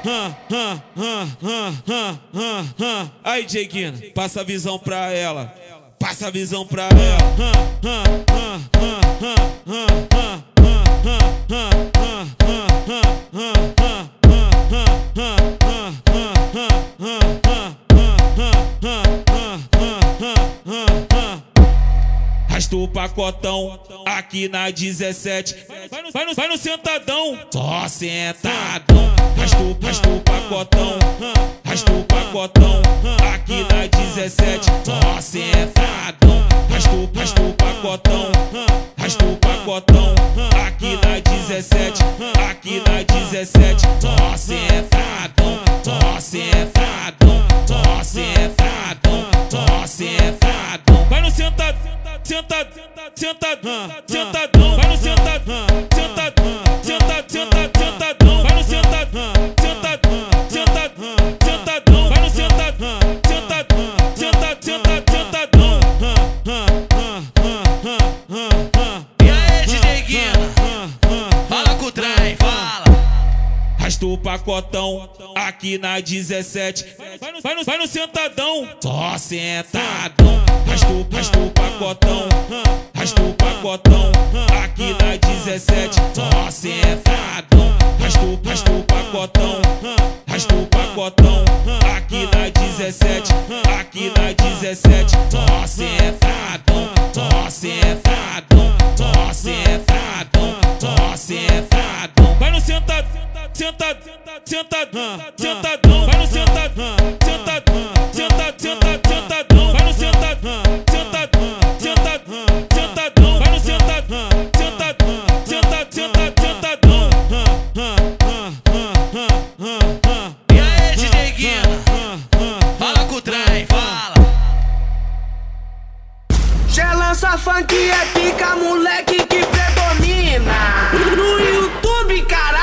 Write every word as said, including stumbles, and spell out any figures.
Aí, Dieguina, passa a visão pra ela. Passa a visão pra ela. Rasta o pacotão aqui na dezessete. Vai no, vai no, vai no sentadão, só sentadão. Rasta o, rasta o pacotão, rasta o pacotão aqui na dezessete, só sentadão. Rasta o, rasta o pacotão, rasta o pacotão aqui na dezessete, aqui na dezessete, só sentadão, só sentadão, só sentadão, só sentadão. Vai no sentadão. Sentado, sentadão, sentadão, vai no sentadão, sentadão, sentado, sentado, sentadão, vai no sentadão, sentadão, sentadão, sentadão, vai no sentadão, sentadão, sentado, sentado, sentadão. E aí, D J Guina, fala com o trem, fala. Rasta o pacotão aqui na dezessete. Vai no, vai no, vai no sentadão, só sentadão. Rasta o, rasta o pacotão, rasta o pacotão aqui na dezessete, só sentadão. Rasta o, rasta o pacotão, rasta o pacotão aqui na dezessete, aqui na dezessete, só sentadão, só sentadão, só sentadão, só sentadão. Vai no sentado, sentado, sentadão, sentadão, vai no sentadão, sentadão, sentado, sentado, sentadão, vai no sentadão, sentadão, sentadão, sentadão, vai no sentadão, sentadão, sentado, sentado, sentadão. E aí, D J Guina, fala com o trem, fala. Cê lança funk, é pica, moleque que predomina no YouTube, cara.